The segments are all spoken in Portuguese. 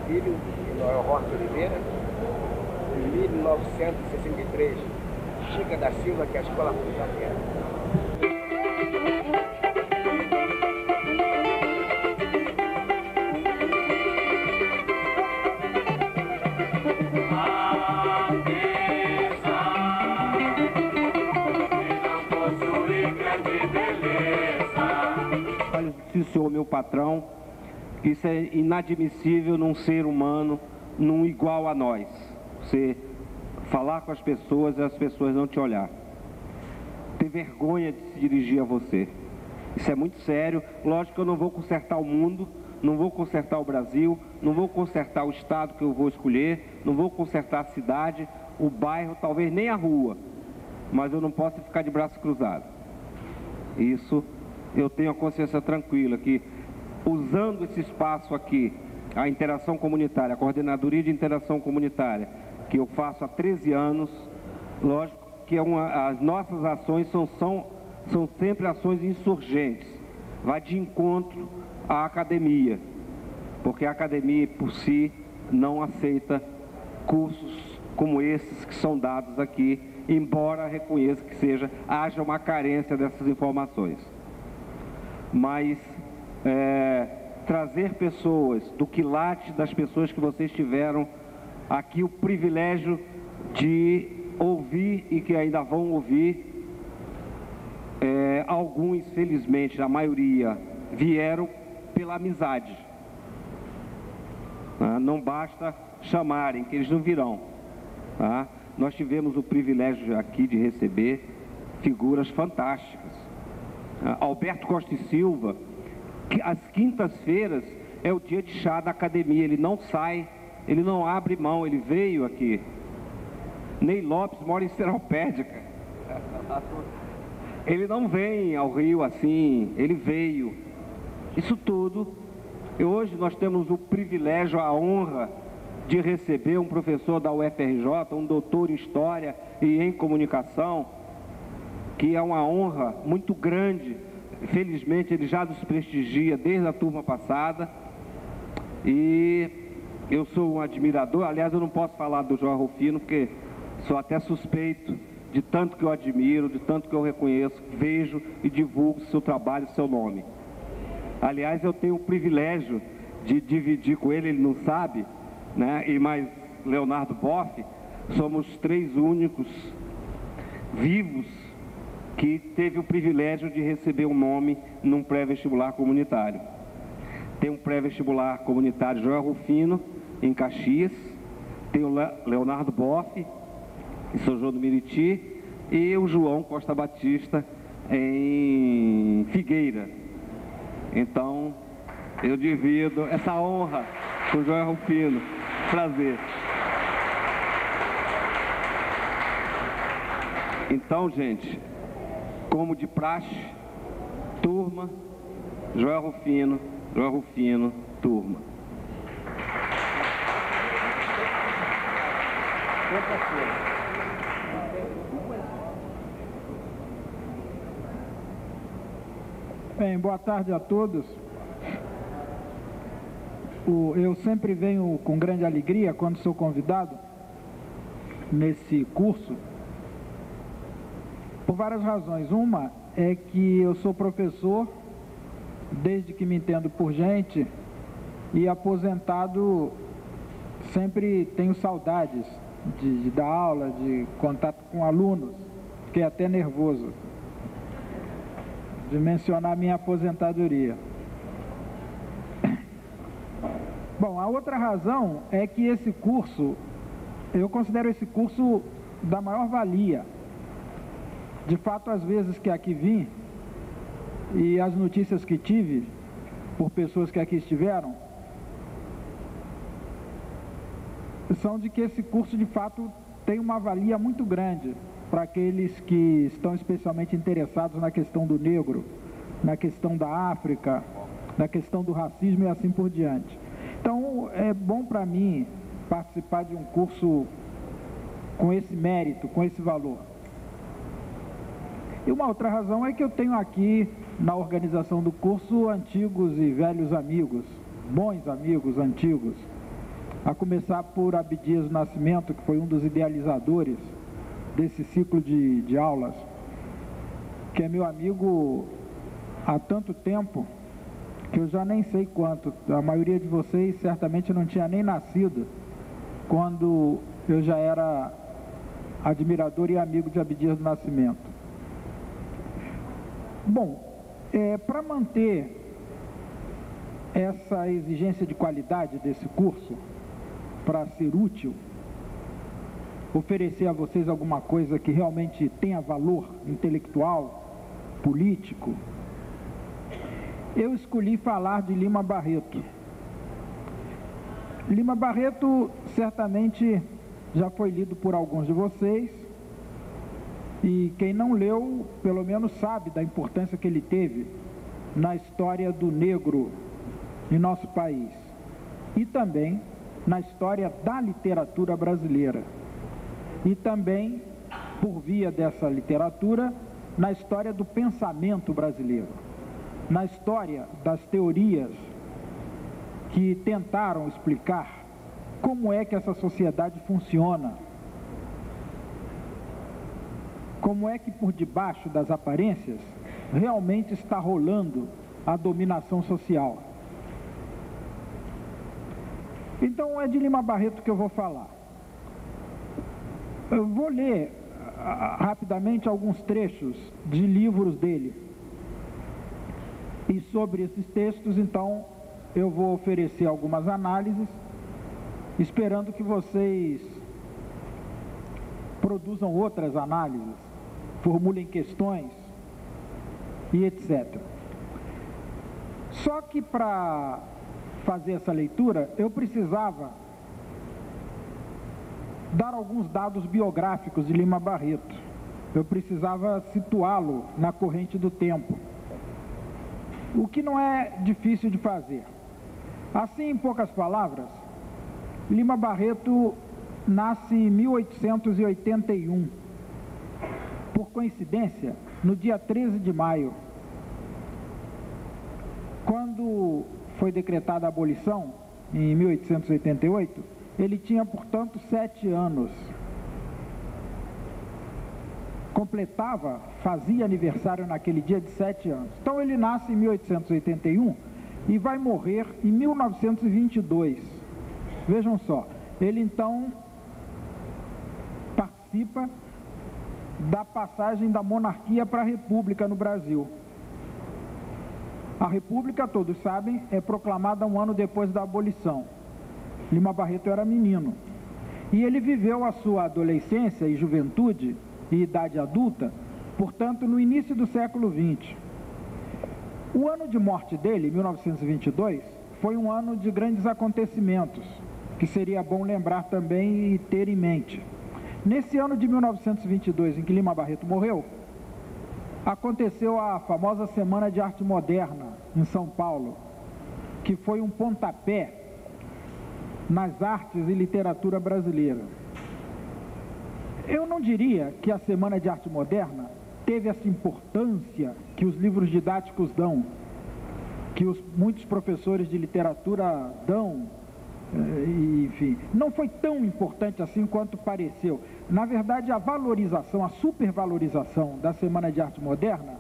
filho, Noel Rocha Oliveira. Em 1963, Chica da Silva, que é a escola Xavier. Senhor, meu patrão, isso é inadmissível num ser humano, num igual a nós. Você falar com as pessoas e as pessoas não te olhar. Ter vergonha de se dirigir a você. Isso é muito sério. Lógico que eu não vou consertar o mundo, não vou consertar o Brasil, não vou consertar o estado que eu vou escolher, não vou consertar a cidade, o bairro, talvez nem a rua. Mas eu não posso ficar de braço cruzado. Isso eu tenho a consciência tranquila que, usando esse espaço aqui, a interação comunitária, a coordenadoria de interação comunitária, que eu faço há 13 anos, lógico que as nossas ações são sempre ações insurgentes, vai de encontro à academia, porque a academia por si não aceita cursos como esses que são dados aqui, embora reconheça que haja uma carência dessas informações. Mas trazer pessoas do quilate das pessoas que vocês tiveram aqui o privilégio de ouvir e que ainda vão ouvir, alguns, felizmente, a maioria, vieram pela amizade. Não basta chamarem, que eles não virão. Nós tivemos o privilégio aqui de receber figuras fantásticas. Alberto Costa e Silva, que às quintas-feiras é o dia de chá da academia, ele não sai, ele não abre mão, ele veio aqui. Ney Lopes mora em Seropédica, ele não vem ao Rio assim, ele veio. Isso tudo, e hoje nós temos o privilégio, a honra de receber um professor da UFRJ, um doutor em História e em Comunicação, que é uma honra muito grande. Felizmente ele já nos prestigia desde a turma passada e eu sou um admirador. Aliás, eu não posso falar do João Rufino porque sou até suspeito de tanto que eu admiro, de tanto que eu reconheço, vejo e divulgo seu trabalho, seu nome. Aliás, eu tenho o privilégio de dividir com ele, ele não sabe, né? E mais Leonardo Boff, somos 3 únicos vivos que teve o privilégio de receber um nome num pré-vestibular comunitário. Tem um pré-vestibular comunitário Joel Rufino, em Caxias, tem o Leonardo Boff, em São João do Meriti, e o João Costa Batista, em Figueira. Então, eu divido essa honra com o Joel Rufino. Prazer. Então, gente, como de praxe, turma, Joel Rufino, turma. Bem, boa tarde a todos. Eu sempre venho com grande alegria quando sou convidado nesse curso, por várias razões. Uma é que eu sou professor desde que me entendo por gente e aposentado sempre tenho saudades de dar aula, de contato com alunos. Fiquei até nervoso de mencionar minha aposentadoria. Bom, a outra razão é que esse curso, eu considero esse curso da maior valia. De fato, às vezes que aqui vim, e as notícias que tive por pessoas que aqui estiveram, são de que esse curso de fato tem uma valia muito grande para aqueles que estão especialmente interessados na questão do negro, na questão da África, na questão do racismo e assim por diante. Então, é bom para mim participar de um curso com esse mérito, com esse valor. E uma outra razão é que eu tenho aqui, na organização do curso, antigos e velhos amigos, bons amigos, antigos, a começar por Abdias do Nascimento, que foi um dos idealizadores desse ciclo de aulas, que é meu amigo há tanto tempo que eu já nem sei quanto. A maioria de vocês certamente não tinha nem nascido quando eu já era admirador e amigo de Abdias do Nascimento. Bom, para manter essa exigência de qualidade desse curso, para ser útil, oferecer a vocês alguma coisa que realmente tenha valor intelectual, político, eu escolhi falar de Lima Barreto. Lima Barreto certamente já foi lido por alguns de vocês, e quem não leu, pelo menos sabe da importância que ele teve na história do negro em nosso país, e também na história da literatura brasileira, e também, por via dessa literatura, na história do pensamento brasileiro, na história das teorias que tentaram explicar como é que essa sociedade funciona, como é que por debaixo das aparências realmente está rolando a dominação social. Então é de Lima Barreto que eu vou falar. Eu vou ler rapidamente alguns trechos de livros dele. E sobre esses textos, então, eu vou oferecer algumas análises, esperando que vocês produzam outras análises, formulem questões e etc. Só que para fazer essa leitura, eu precisava dar alguns dados biográficos de Lima Barreto. Eu precisava situá-lo na corrente do tempo, o que não é difícil de fazer. Assim, em poucas palavras, Lima Barreto nasce em 1881, por coincidência, no dia 13 de maio, quando foi decretada a abolição, em 1888, ele tinha, portanto, 7 anos. Fazia aniversário naquele dia de 7 anos. Então ele nasce em 1881 e vai morrer em 1922. Vejam só, ele então participa da passagem da monarquia para a república no Brasil. A república, todos sabem, é proclamada um ano depois da abolição. Lima Barreto era menino. E ele viveu a sua adolescência e juventude e idade adulta, portanto, no início do século XX. O ano de morte dele, 1922, foi um ano de grandes acontecimentos, que seria bom lembrar também e ter em mente. Nesse ano de 1922, em que Lima Barreto morreu, aconteceu a famosa Semana de Arte Moderna, em São Paulo, que foi um pontapé nas artes e literatura brasileira. Eu não diria que a Semana de Arte Moderna teve essa importância que os livros didáticos dão, que muitos professores de literatura dão, enfim, não foi tão importante assim quanto pareceu. Na verdade, a valorização, a supervalorização da Semana de Arte Moderna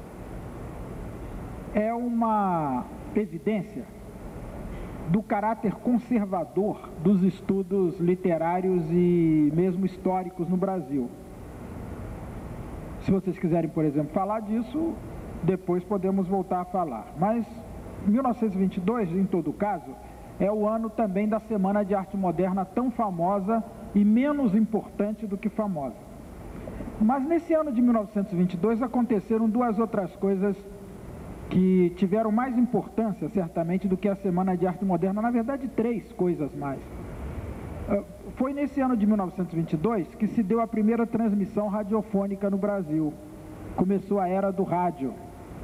é uma evidência do caráter conservador dos estudos literários e mesmo históricos no Brasil. Se vocês quiserem, por exemplo, falar disso, depois podemos voltar a falar. Mas 1922, em todo caso, é o ano também da Semana de Arte Moderna, tão famosa e menos importante do que famosa. Mas nesse ano de 1922 aconteceram duas outras coisas que tiveram mais importância, certamente, do que a Semana de Arte Moderna. Na verdade, 3 coisas mais. Foi nesse ano de 1922 que se deu a primeira transmissão radiofônica no Brasil. Começou a era do rádio.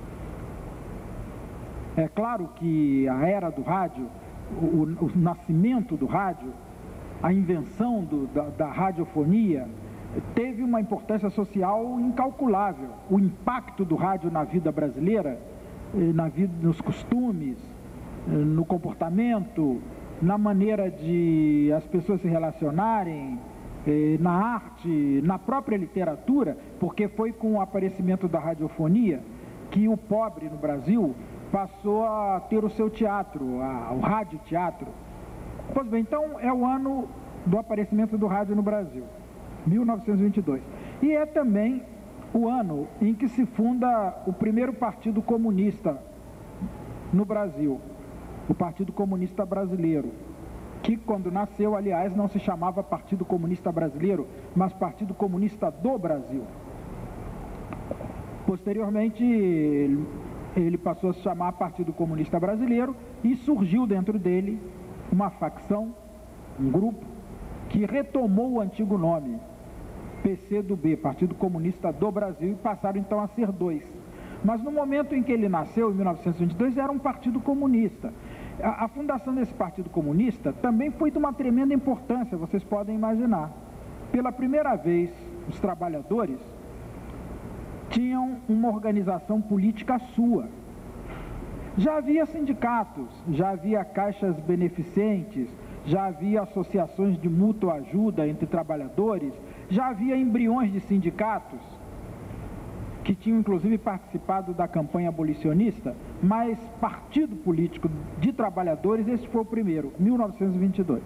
É claro que a era do rádio, o nascimento do rádio, a invenção da radiofonia, teve uma importância social incalculável. O impacto do rádio na vida brasileira, nos costumes, no comportamento, na maneira de as pessoas se relacionarem, na arte, na própria literatura, porque foi com o aparecimento da radiofonia que o pobre no Brasil passou a ter o seu teatro, o radioteatro. Pois bem, então é o ano do aparecimento do rádio no Brasil, 1922. E é também o ano em que se funda o primeiro partido comunista no Brasil, o Partido Comunista Brasileiro, que quando nasceu, aliás, não se chamava Partido Comunista Brasileiro, mas Partido Comunista do Brasil. Posteriormente, ele passou a se chamar Partido Comunista Brasileiro e surgiu dentro dele uma facção, um grupo, que retomou o antigo nome, PCdoB, Partido Comunista do Brasil, e passaram então a ser dois. Mas no momento em que ele nasceu, em 1922, era um partido comunista. A fundação desse Partido Comunista também foi de uma tremenda importância, vocês podem imaginar. Pela primeira vez, os trabalhadores tinham uma organização política sua. Já havia sindicatos, já havia caixas beneficentes, já havia associações de mútua ajuda entre trabalhadores, já havia embriões de sindicatos, que tinham inclusive participado da campanha abolicionista, mas partido político de trabalhadores, esse foi o primeiro, 1922.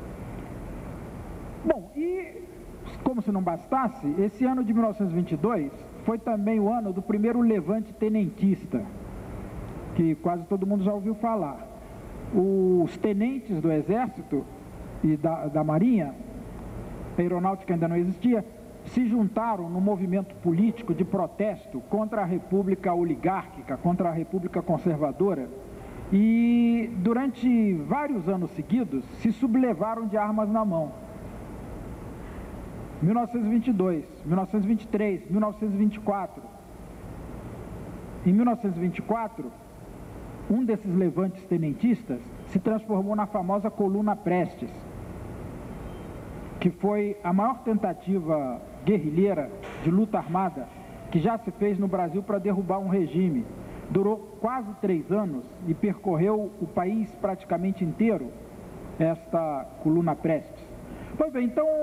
Bom, e como se não bastasse, esse ano de 1922 foi também o ano do primeiro levante tenentista, que quase todo mundo já ouviu falar. Os tenentes do Exército e da Marinha, a aeronáutica ainda não existia, se juntaram no movimento político de protesto contra a República oligárquica, contra a República conservadora, e durante vários anos seguidos se sublevaram de armas na mão. 1922, 1923, 1924. Em 1924, um desses levantes tenentistas se transformou na famosa Coluna Prestes, que foi a maior tentativa guerrilheira de luta armada que já se fez no Brasil para derrubar um regime. Durou quase 3 anos e percorreu o país praticamente inteiro, esta Coluna Prestes. Pois bem, então,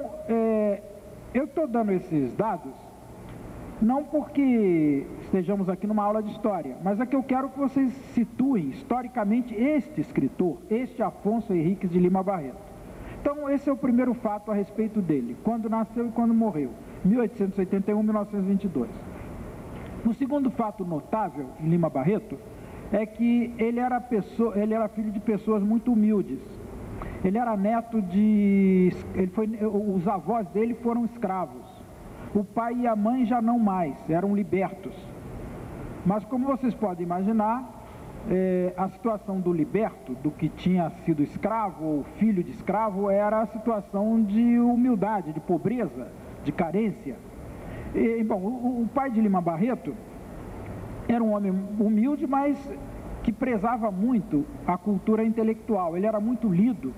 eu estou dando esses dados não porque estejamos aqui numa aula de história, mas é que eu quero que vocês situem historicamente este escritor, este Afonso Henriques de Lima Barreto. Então, esse é o primeiro fato a respeito dele, quando nasceu e quando morreu, 1881, 1922. O segundo fato notável em Lima Barreto é que ele era filho de pessoas muito humildes. Ele era neto de... os avós dele foram escravos. O pai e a mãe já não mais, eram libertos. Mas como vocês podem imaginar, a situação do liberto, do que tinha sido escravo ou filho de escravo, era a situação de humildade, de pobreza, de carência. Bom, o pai de Lima Barreto era um homem humilde, mas que prezava muito a cultura intelectual. Ele era muito lido.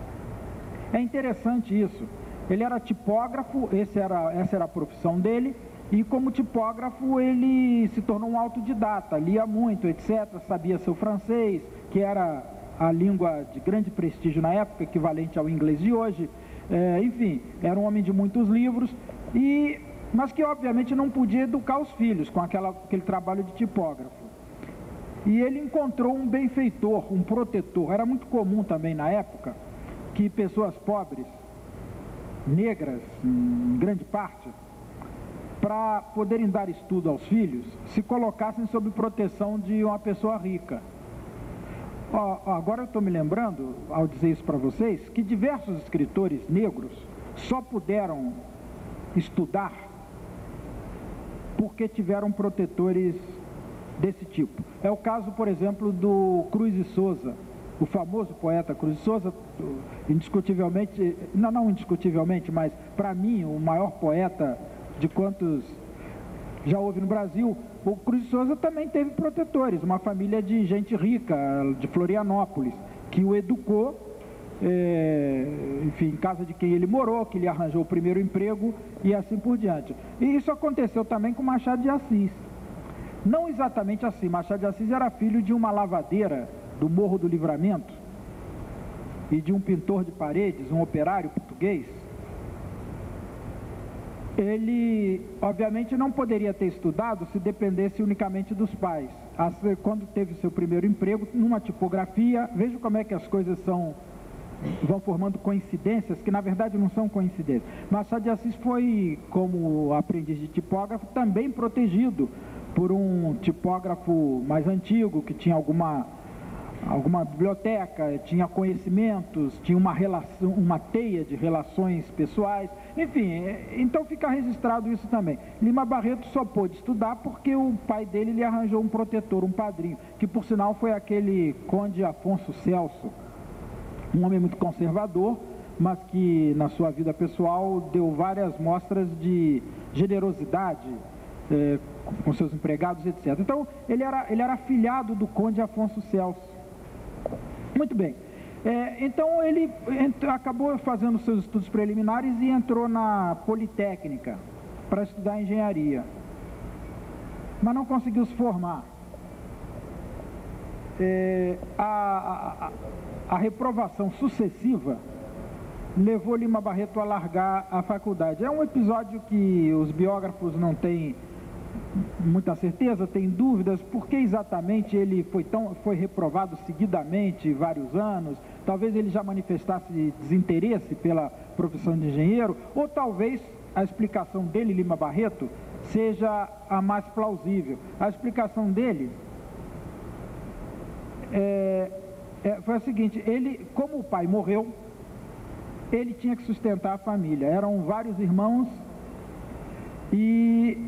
É interessante isso. Ele era tipógrafo, essa era a profissão dele, e como tipógrafo ele se tornou um autodidata, lia muito, etc., sabia seu francês, que era a língua de grande prestígio na época, equivalente ao inglês de hoje, enfim, era um homem de muitos livros, mas que obviamente não podia educar os filhos com aquele trabalho de tipógrafo. E ele encontrou um benfeitor, um protetor. Era muito comum também na época que pessoas pobres, negras, em grande parte, para poderem dar estudo aos filhos, se colocassem sob proteção de uma pessoa rica. Agora eu estou me lembrando, ao dizer isso para vocês, que diversos escritores negros só puderam estudar porque tiveram protetores desse tipo. É o caso, por exemplo, do Cruz de Souza, o famoso poeta Cruz de Souza, indiscutivelmente, não indiscutivelmente, mas para mim o maior poeta de quantos já houve no Brasil. O Cruz de Souza também teve protetores, uma família de gente rica, de Florianópolis, que o educou, enfim, em casa de quem ele morou, que lhe arranjou o primeiro emprego e assim por diante. E isso aconteceu também com Machado de Assis. Não exatamente assim, Machado de Assis era filho de uma lavadeira do Morro do Livramento, e de um pintor de paredes, um operário português, ele, obviamente, não poderia ter estudado se dependesse unicamente dos pais. Quando teve seu primeiro emprego, numa tipografia, veja como é que as coisas vão formando coincidências, que na verdade não são coincidências. Machado de Assis foi, como aprendiz de tipógrafo, também protegido por um tipógrafo mais antigo, que tinha alguma biblioteca, tinha conhecimentos, tinha uma teia de relações pessoais, enfim, então fica registrado isso também. Lima Barreto só pôde estudar porque o pai dele lhe arranjou um protetor, um padrinho, que por sinal foi aquele Conde Afonso Celso, um homem muito conservador, mas que na sua vida pessoal deu várias mostras de generosidade com seus empregados, etc. Então, ele era afilhado do Conde Afonso Celso. Muito bem. Então, ele acabou fazendo seus estudos preliminares e entrou na Politécnica para estudar engenharia. Mas não conseguiu se formar. A reprovação sucessiva levou Lima Barreto a largar a faculdade. É um episódio que os biógrafos não têm muita certeza, têm dúvidas, porque exatamente ele foi reprovado seguidamente vários anos, talvez ele já manifestasse desinteresse pela profissão de engenheiro, ou talvez a explicação dele, Lima Barreto, seja a mais plausível. A explicação dele foi a seguinte: ele, como o pai morreu, ele tinha que sustentar a família, eram vários irmãos e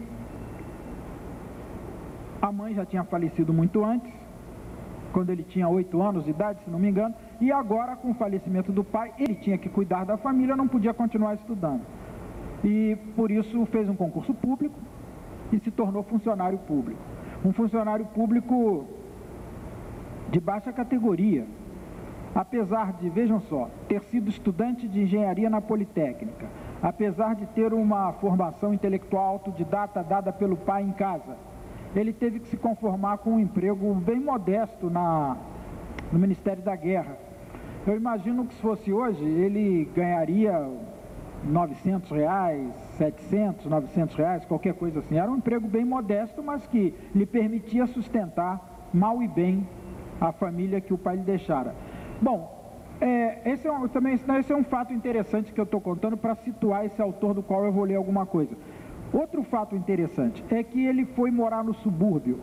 a mãe já tinha falecido muito antes, quando ele tinha 8 anos de idade, se não me engano, e agora, com o falecimento do pai, ele tinha que cuidar da família, não podia continuar estudando. E, por isso, fez um concurso público e se tornou funcionário público. Um funcionário público de baixa categoria, apesar de, vejam só, ter sido estudante de engenharia na Politécnica, apesar de ter uma formação intelectual autodidata dada pelo pai em casa, ele teve que se conformar com um emprego bem modesto no Ministério da Guerra. Eu imagino que se fosse hoje, ele ganharia R$900, 700, R$900, qualquer coisa assim. Era um emprego bem modesto, mas que lhe permitia sustentar mal e bem a família que o pai lhe deixara. Bom, esse é um fato interessante que eu estou contando para situar esse autor do qual eu vou ler alguma coisa. Outro fato interessante é que ele foi morar no subúrbio.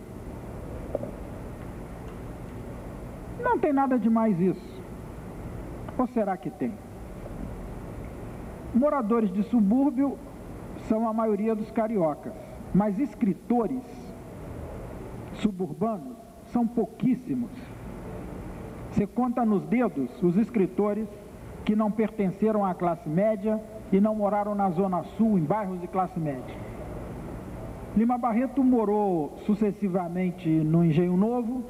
Não tem nada de mais isso. Ou será que tem? Moradores de subúrbio são a maioria dos cariocas, mas escritores suburbanos são pouquíssimos. Você conta nos dedos os escritores que não pertenceram à classe média e não moraram na Zona Sul, em bairros de classe média. Lima Barreto morou sucessivamente no Engenho Novo,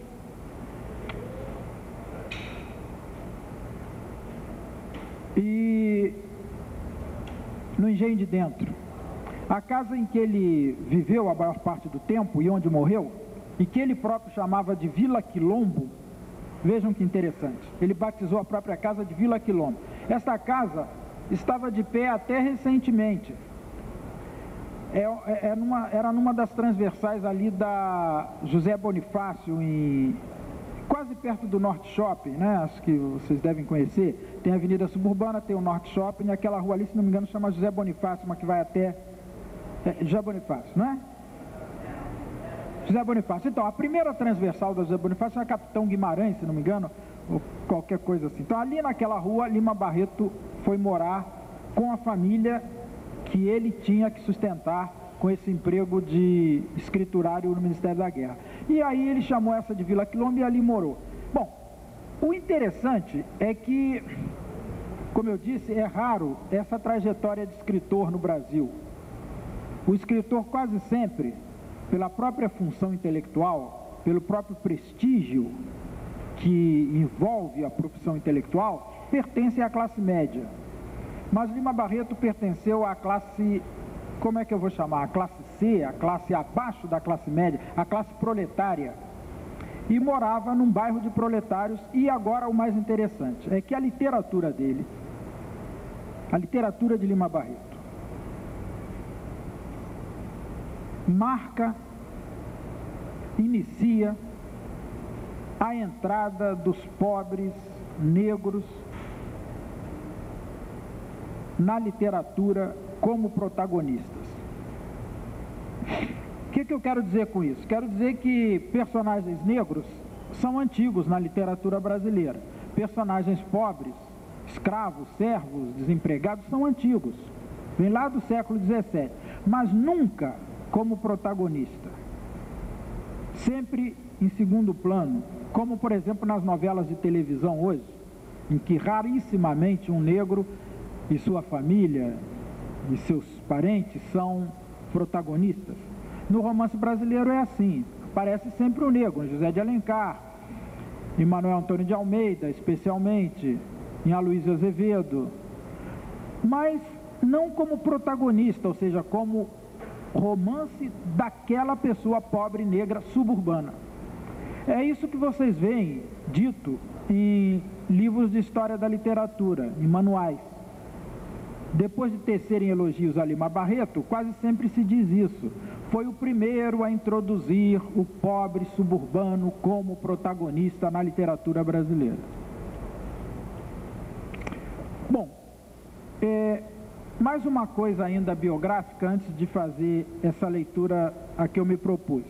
e no Engenho de Dentro. A casa em que ele viveu a maior parte do tempo e onde morreu, e que ele próprio chamava de Vila Quilombo, vejam que interessante, ele batizou a própria casa de Vila Quilombo. Esta casa estava de pé até recentemente. Era numa das transversais ali da José Bonifácio, quase perto do Norte Shopping, né? Acho que vocês devem conhecer. Tem a Avenida Suburbana, tem o Norte Shopping, e aquela rua ali, se não me engano, chama José Bonifácio, uma que vai até José Bonifácio, não é? José Bonifácio. Então, a primeira transversal da José Bonifácio é a Capitão Guimarães, se não me engano, ou qualquer coisa assim. Então, ali naquela rua, Lima Barreto foi morar com a família que ele tinha que sustentar com esse emprego de escriturário no Ministério da Guerra. E aí ele chamou essa de Vila Quilombo e ali morou. Bom, o interessante é que, como eu disse, é raro essa trajetória de escritor no Brasil. O escritor quase sempre, pela própria função intelectual, pelo próprio prestígio que envolve a profissão intelectual, pertence à classe média. Mas Lima Barreto pertenceu à classe, como é que eu vou chamar? A classe C, a classe abaixo da classe média, a classe proletária. e morava num bairro de proletários. E agora o mais interessante é que a literatura dele, a literatura de Lima Barreto, marca, inicia a entrada dos pobres negros na literatura como protagonistas. O que eu quero dizer com isso? Quero dizer que personagens negros são antigos na literatura brasileira. Personagens pobres, escravos, servos, desempregados, são antigos. Vem lá do século XVII, mas nunca como protagonista. Sempre em segundo plano, como por exemplo nas novelas de televisão hoje, em que rarissimamente um negro e sua família e seus parentes são protagonistas. No romance brasileiro é assim, aparece sempre o negro, José de Alencar, em Manuel Antônio de Almeida, especialmente, em Aloysio Azevedo, mas não como protagonista, ou seja, como romance daquela pessoa pobre, negra, suburbana. É isso que vocês veem dito em livros de história da literatura, em manuais. Depois de tecerem elogios a Lima Barreto, quase sempre se diz isso. Foi o primeiro a introduzir o pobre suburbano como protagonista na literatura brasileira. Bom, mais uma coisa ainda biográfica antes de fazer essa leitura a que eu me propus.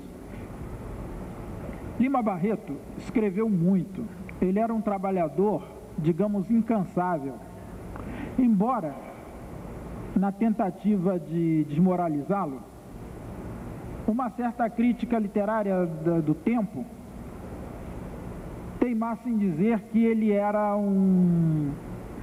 Lima Barreto escreveu muito. Ele era um trabalhador, digamos, incansável. Embora, na tentativa de desmoralizá-lo, uma certa crítica literária do tempo teimasse em dizer que ele era um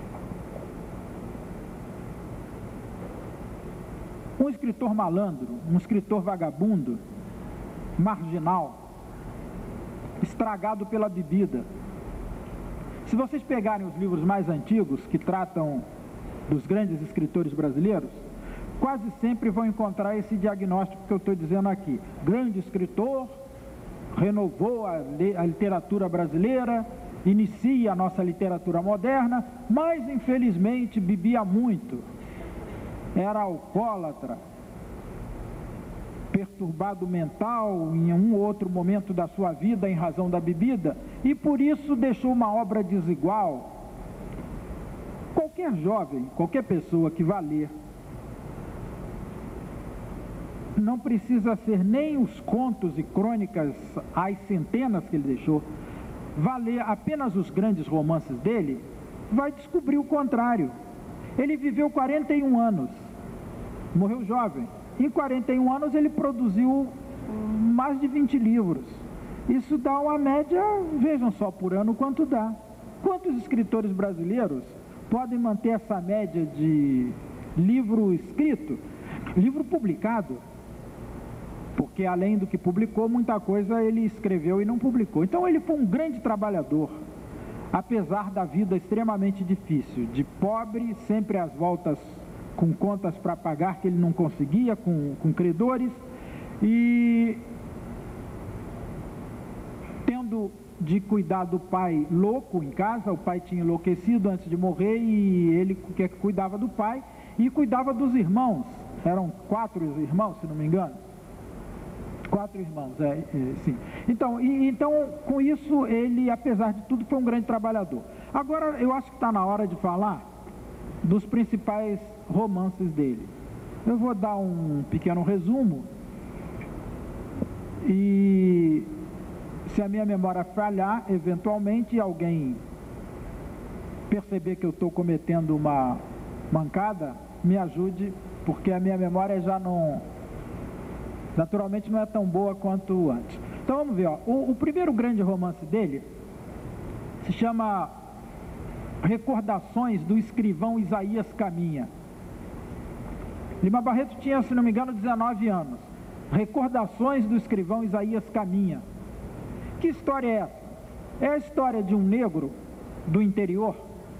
escritor malandro, um escritor vagabundo, marginal, estragado pela bebida. Se vocês pegarem os livros mais antigos que tratam dos grandes escritores brasileiros, quase sempre vão encontrar esse diagnóstico que eu estou dizendo aqui. Grande escritor, renovou a literatura brasileira, inicia a nossa literatura moderna, mas infelizmente bebia muito, era alcoólatra, perturbado mental em um ou outro momento da sua vida em razão da bebida, e por isso deixou uma obra desigual. Qualquer jovem, qualquer pessoa que vá ler, não precisa ser nem os contos e crônicas, as centenas que ele deixou, vá ler apenas os grandes romances dele, vai descobrir o contrário. Ele viveu 41 anos, morreu jovem. Em 41 anos ele produziu mais de 20 livros. Isso dá uma média, vejam só, por ano quanto dá. Quantos escritores brasileiros podem manter essa média de livro escrito, livro publicado? Porque além do que publicou, muita coisa ele escreveu e não publicou. Então ele foi um grande trabalhador, apesar da vida extremamente difícil, de pobre, sempre às voltas com contas para pagar que ele não conseguia, com credores, e tendo de cuidar do pai louco em casa. O pai tinha enlouquecido antes de morrer e ele que cuidava do pai e cuidava dos irmãos. Eram 4 irmãos, se não me engano. 4 irmãos, sim. Então, com isso, ele, apesar de tudo, foi um grande trabalhador. Agora, eu acho que está na hora de falar dos principais romances dele. Eu vou dar um pequeno resumo e, se a minha memória falhar, eventualmente alguém perceber que eu estou cometendo uma mancada, me ajude, porque a minha memória já não... naturalmente não é tão boa quanto antes. Então vamos ver, ó. O primeiro grande romance dele se chama Recordações do Escrivão Isaías Caminha. Lima Barreto tinha, se não me engano, 19 anos. Recordações do Escrivão Isaías Caminha. Que história é essa? É a história de um negro do interior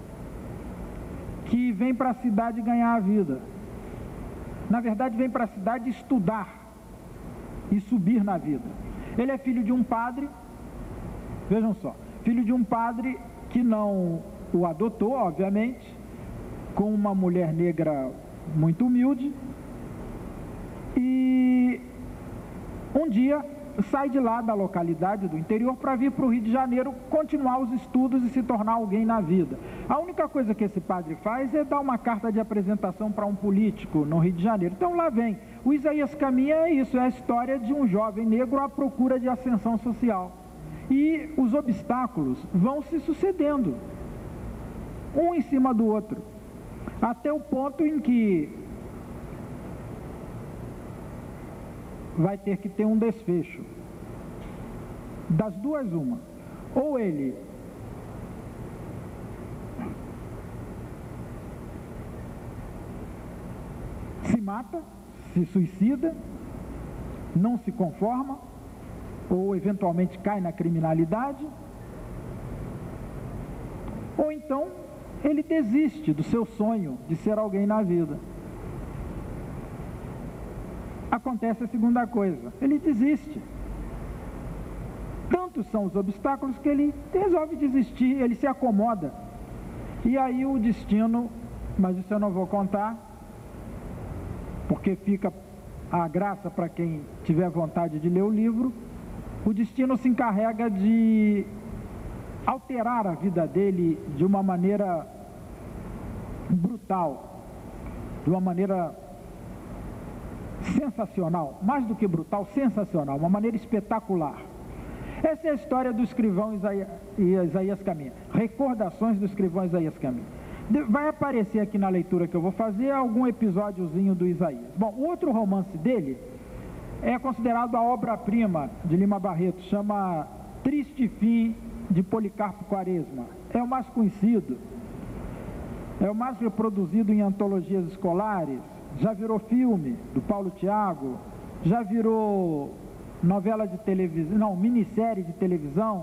que vem para a cidade ganhar a vida. Na verdade, vem para a cidade estudar e subir na vida. Ele é filho de um padre Vejam só, filho de um padre que não o adotou, obviamente, com uma mulher negra muito humilde, e um dia sai de lá da localidade do interior para vir para o Rio de Janeiro continuar os estudos e se tornar alguém na vida. A única coisa que esse padre faz é dar uma carta de apresentação para um político no Rio de Janeiro. Então lá vem, o Isaías Caminha é isso, é a história de um jovem negro à procura de ascensão social. E os obstáculos vão se sucedendo, um em cima do outro, até o ponto em que vai ter que ter um desfecho. Das duas, uma. Ou ele se mata, se suicida, não se conforma, ou eventualmente cai na criminalidade, ou então ele desiste do seu sonho de ser alguém na vida. Acontece a segunda coisa, ele desiste. Tantos são os obstáculos que ele resolve desistir, ele se acomoda. E aí o destino, mas isso eu não vou contar, porque fica a graça para quem tiver vontade de ler o livro. O destino se encarrega de alterar a vida dele de uma maneira brutal, de uma maneira sensacional, mais do que brutal, sensacional, uma maneira espetacular. Essa é a história do escrivão Isaías Caminha, recordações do escrivão Isaías Caminha. Vai aparecer aqui na leitura que eu vou fazer algum episódiozinho do Isaías. Bom, o outro romance dele é considerado a obra-prima de Lima Barreto, chama Triste Fim de Policarpo Quaresma. É o mais conhecido, é o mais reproduzido em antologias escolares, já virou filme do Paulo Thiago, já virou novela de televisão, não, minissérie de televisão,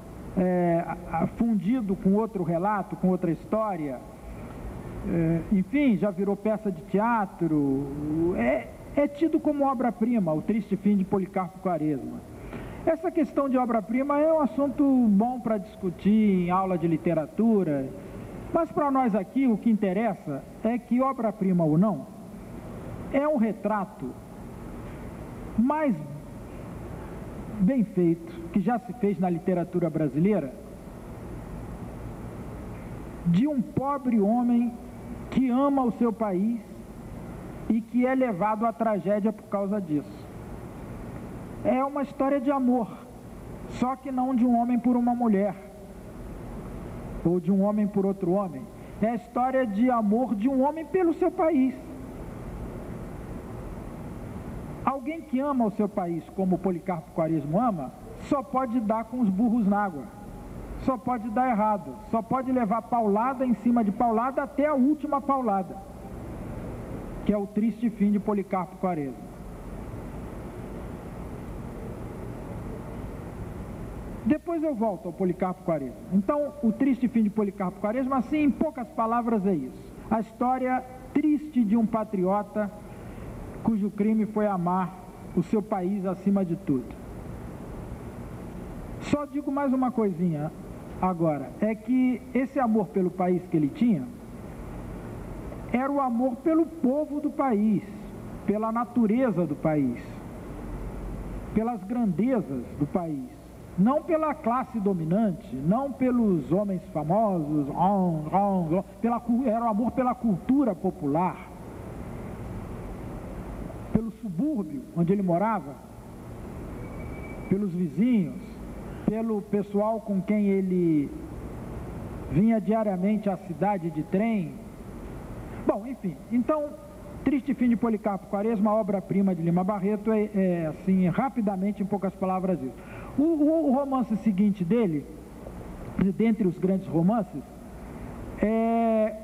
fundido com outro relato, com outra história, enfim, já virou peça de teatro, é tido como obra-prima, o Triste Fim de Policarpo Quaresma. Essa questão de obra-prima é um assunto bom para discutir em aula de literatura, mas para nós aqui o que interessa é que, obra-prima ou não, é um retrato mais bem feito que já se fez na literatura brasileira de um pobre homem que ama o seu país e que é levado à tragédia por causa disso. É uma história de amor, só que não de um homem por uma mulher ou de um homem por outro homem. É a história de amor de um homem pelo seu país. Alguém que ama o seu país como Policarpo Quaresma ama, só pode dar com os burros na água, só pode dar errado, só pode levar paulada em cima de paulada até a última paulada, que é o Triste Fim de Policarpo Quaresma. Depois eu volto ao Policarpo Quaresma. Então, o Triste Fim de Policarpo Quaresma, assim, em poucas palavras, é isso. A história triste de um patriota cujo crime foi amar o seu país acima de tudo. Só digo mais uma coisinha agora, é que esse amor pelo país que ele tinha era o amor pelo povo do país, pela natureza do país, pelas grandezas do país, não pela classe dominante, não pelos homens famosos, era o amor pela cultura popular, pelo subúrbio onde ele morava, pelos vizinhos, pelo pessoal com quem ele vinha diariamente à cidade de trem. Bom, enfim, então, Triste Fim de Policarpo Quaresma, obra-prima de Lima Barreto, assim, rapidamente, em poucas palavras, isso. O romance seguinte dele, dentre os grandes romances, é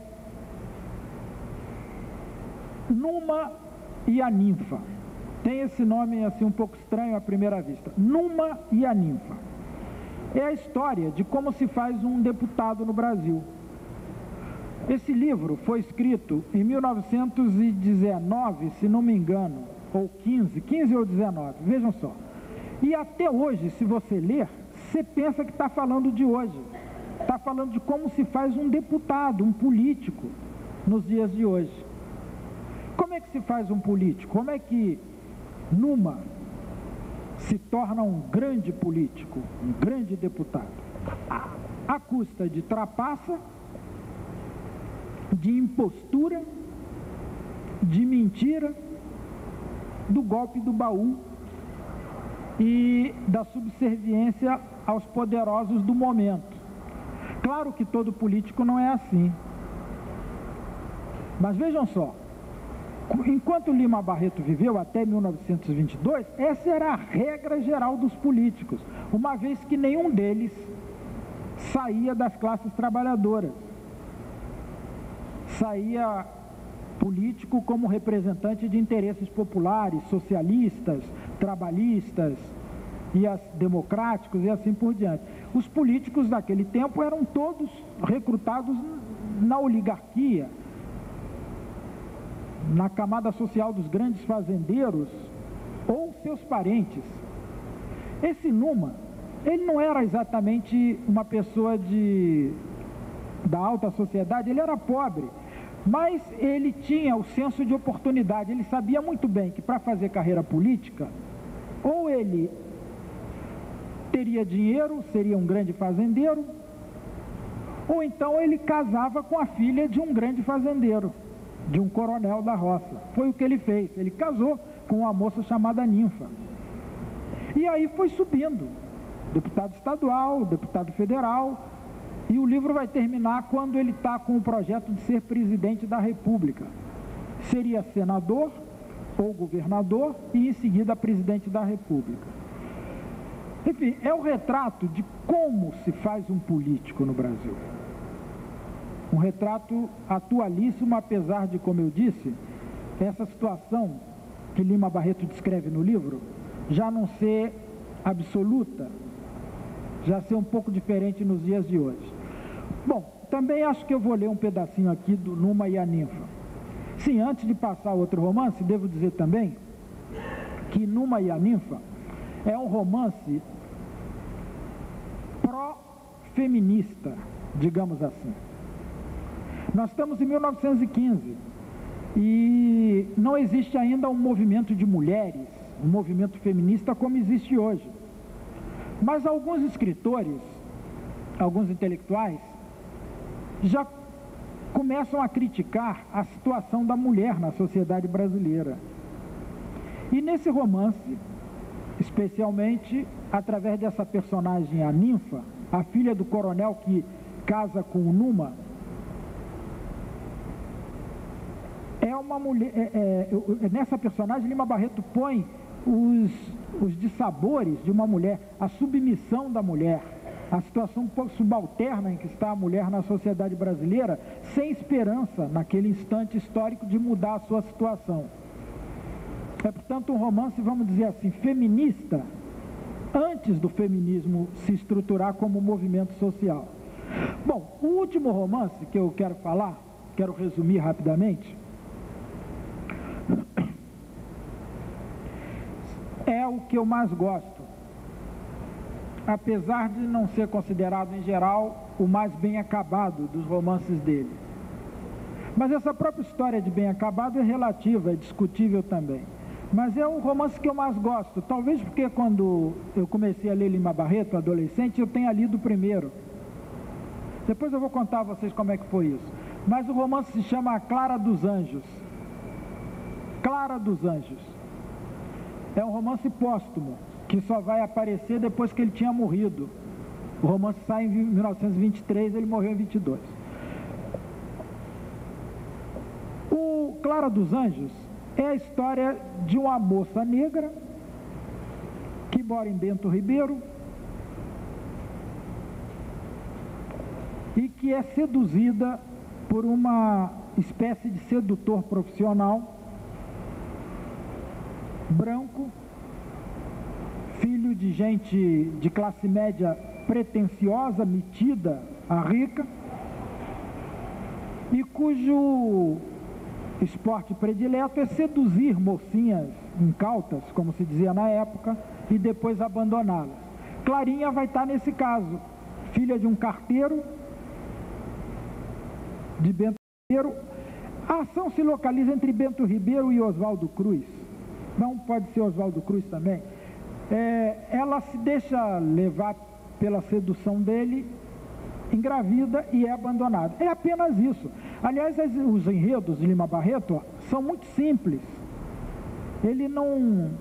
Numa e a Ninfa. Tem esse nome assim um pouco estranho à primeira vista. Numa e a Ninfa. É a história de como se faz um deputado no Brasil. Esse livro foi escrito em 1919, se não me engano, ou 15 ou 19, vejam só. E até hoje, se você ler, você pensa que está falando de hoje. Está falando de como se faz um deputado, um político, nos dias de hoje. Como é que se faz um político? Como é que Numa se torna um grande político, um grande deputado? À custa de trapaça, de impostura, de mentira, do golpe do baú e da subserviência aos poderosos do momento. Claro que todo político não é assim. Mas vejam só, enquanto Lima Barreto viveu até 1922, essa era a regra geral dos políticos, uma vez que nenhum deles saía das classes trabalhadoras. Saía político como representante de interesses populares, socialistas, trabalhistas, e democráticos e assim por diante. Os políticos daquele tempo eram todos recrutados na oligarquia, na camada social dos grandes fazendeiros ou seus parentes. Esse Numa, ele não era exatamente uma pessoa da alta sociedade, ele era pobre, mas ele tinha o senso de oportunidade. Ele sabia muito bem que para fazer carreira política, ou ele teria dinheiro, seria um grande fazendeiro, ou então ele casava com a filha de um grande fazendeiro, de um coronel da roça. Foi o que ele fez, ele casou com uma moça chamada Ninfa. E aí foi subindo, deputado estadual, deputado federal, e o livro vai terminar quando ele está com o projeto de ser presidente da República. Seria senador ou governador e em seguida presidente da República. Enfim, é o retrato de como se faz um político no Brasil. Um retrato atualíssimo, apesar de, como eu disse, essa situação que Lima Barreto descreve no livro, já não ser absoluta, já ser um pouco diferente nos dias de hoje. Bom, também acho que eu vou ler um pedacinho aqui do Numa e a Ninfa. Sim, antes de passar outro romance, devo dizer também que Numa e a Ninfa é um romance pró-feminista, digamos assim. Nós estamos em 1915 e não existe ainda um movimento de mulheres, um movimento feminista como existe hoje. Mas alguns escritores, alguns intelectuais, já começam a criticar a situação da mulher na sociedade brasileira. E nesse romance, especialmente através dessa personagem, a Ninfa, a filha do coronel que casa com o Numa, é uma mulher. Nessa personagem, Lima Barreto põe os dissabores de uma mulher, a submissão da mulher, a situação subalterna em que está a mulher na sociedade brasileira, sem esperança, naquele instante histórico, de mudar a sua situação. É, portanto, um romance, vamos dizer assim, feminista, antes do feminismo se estruturar como movimento social. Bom, o último romance que eu quero falar, quero resumir rapidamente, é o que eu mais gosto, apesar de não ser considerado, em geral, o mais bem acabado dos romances dele. Mas essa própria história de bem acabado é relativa, é discutível também. Mas é o romance que eu mais gosto, talvez porque quando eu comecei a ler Lima Barreto, adolescente, eu tenha lido o primeiro. Depois eu vou contar a vocês como é que foi isso. Mas o romance se chama A Clara dos Anjos. Clara dos Anjos. É um romance póstumo, que só vai aparecer depois que ele tinha morrido. O romance sai em 1923, ele morreu em 22. O Clara dos Anjos é a história de uma moça negra que mora em Bento Ribeiro e que é seduzida por uma espécie de sedutor profissional branco, filho de gente de classe média pretensiosa, metida a rica, e cujo esporte predileto é seduzir mocinhas incautas, como se dizia na época, e depois abandoná-las. Clarinha vai estar nesse caso, filha de um carteiro, de Bento Ribeiro. A ação se localiza entre Bento Ribeiro e Oswaldo Cruz. Não pode ser Oswaldo Cruz também. Ela se deixa levar pela sedução dele, engravida e é abandonada. É apenas isso. Aliás, os enredos de Lima Barreto são muito simples. Ele não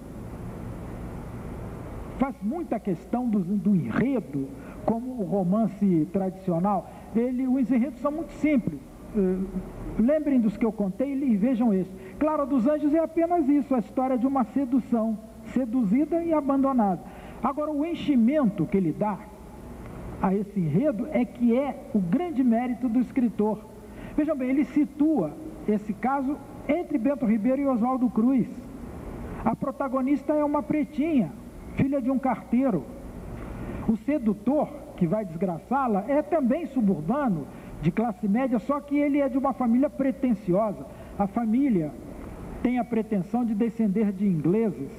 faz muita questão do enredo, como o romance tradicional. Os enredos são muito simples. Lembrem dos que eu contei e vejam esse. Clara dos Anjos é apenas isso, a história de uma sedução, seduzida e abandonada. Agora, o enchimento que ele dá a esse enredo é que é o grande mérito do escritor. Vejam bem, ele situa esse caso entre Bento Ribeiro e Oswaldo Cruz. A protagonista é uma pretinha, filha de um carteiro. O sedutor, que vai desgraçá-la, é também suburbano, de classe média, só que ele é de uma família pretensiosa. A família tem a pretensão de descender de ingleses.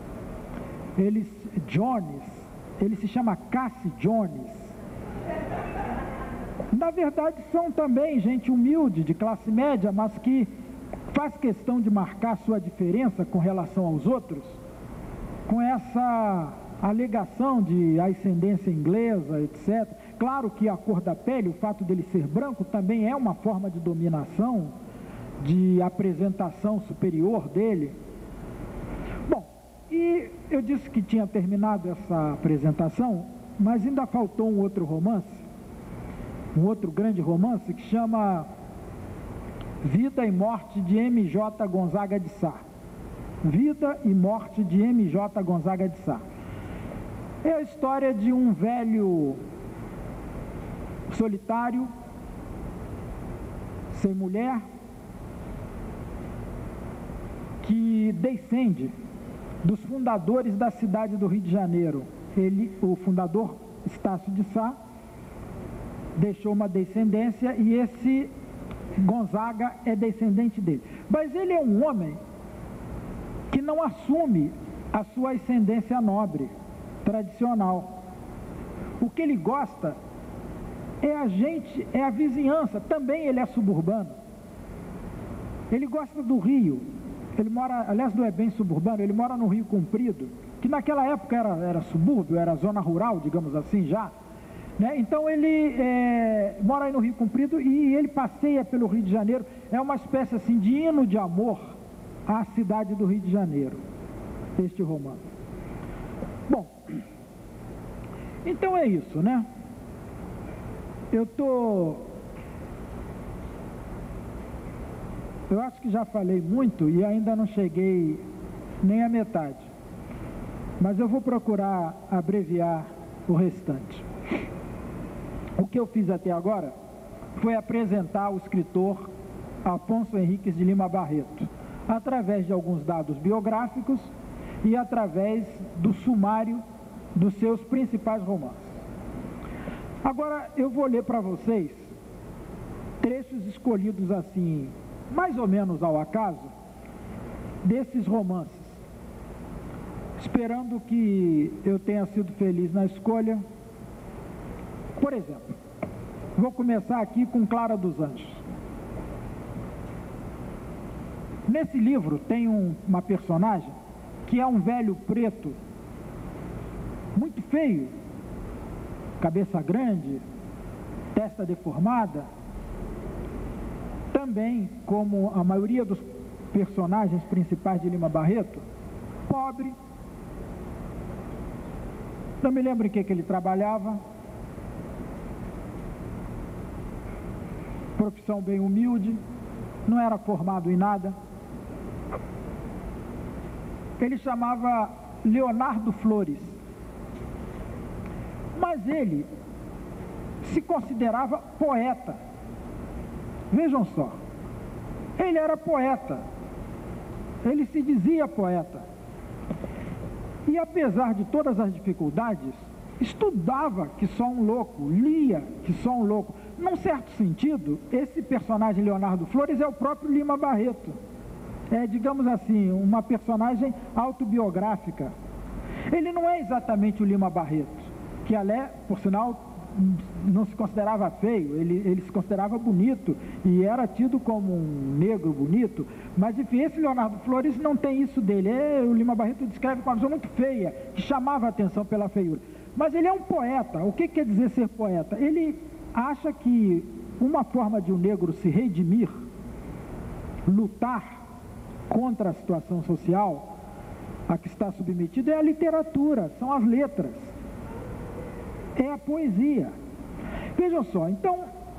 Jones, ele se chama Cassie Jones. Na verdade, são também gente humilde, de classe média, mas que faz questão de marcar sua diferença com relação aos outros, com essa alegação de ascendência inglesa, etc. Claro que a cor da pele, o fato dele ser branco, também é uma forma de dominação, de apresentação superior dele. Bom, e eu disse que tinha terminado essa apresentação, mas ainda faltou um outro romance, um outro grande romance, que chama Vida e Morte de M.J. Gonzaga de Sá. Vida e Morte de M.J. Gonzaga de Sá. É a história de um velho solitário, sem mulher, que descende dos fundadores da cidade do Rio de Janeiro. O fundador, Estácio de Sá, deixou uma descendência e esse Gonzaga é descendente dele. Mas ele é um homem que não assume a sua ascendência nobre, tradicional. O que ele gosta é a vizinhança. Também ele é suburbano. Ele gosta do Rio. Ele mora, aliás, não é bem suburbano, ele mora no Rio Comprido, que naquela época era subúrbio, era zona rural, digamos assim, já. Né? Então ele mora aí no Rio Comprido e ele passeia pelo Rio de Janeiro. É uma espécie assim de hino de amor à cidade do Rio de Janeiro, este romance. Bom, então é isso, né? Eu acho que já falei muito e ainda não cheguei nem à metade, mas eu vou procurar abreviar o restante. O que eu fiz até agora foi apresentar o escritor Afonso Henriques de Lima Barreto, através de alguns dados biográficos e através do sumário dos seus principais romances. Agora eu vou ler para vocês trechos escolhidos assim, mais ou menos ao acaso, desses romances, esperando que eu tenha sido feliz na escolha. Por exemplo, vou começar aqui com Clara dos Anjos. Nesse livro tem uma personagem que é um velho preto, muito feio, cabeça grande, testa deformada, também, como a maioria dos personagens principais de Lima Barreto, pobre. Não me lembro em que ele trabalhava, profissão bem humilde, não era formado em nada. Ele chamava Leonardo Flores, mas ele se considerava poeta. Vejam só, ele era poeta, ele se dizia poeta, e apesar de todas as dificuldades, estudava que só um louco, lia que só um louco. Num certo sentido, esse personagem Leonardo Flores é o próprio Lima Barreto, digamos assim, uma personagem autobiográfica. Ele não é exatamente o Lima Barreto, que por sinal, não se considerava feio, ele se considerava bonito e era tido como um negro bonito, mas enfim, esse Leonardo Flores não tem isso dele. O Lima Barreto descreve uma pessoa muito feia, que chamava a atenção pela feiura, mas ele é um poeta. O que quer dizer ser poeta? Ele acha que uma forma de um negro se redimir, lutar contra a situação social a que está submetido, é a literatura, são as letras, é a poesia. Vejam só, então,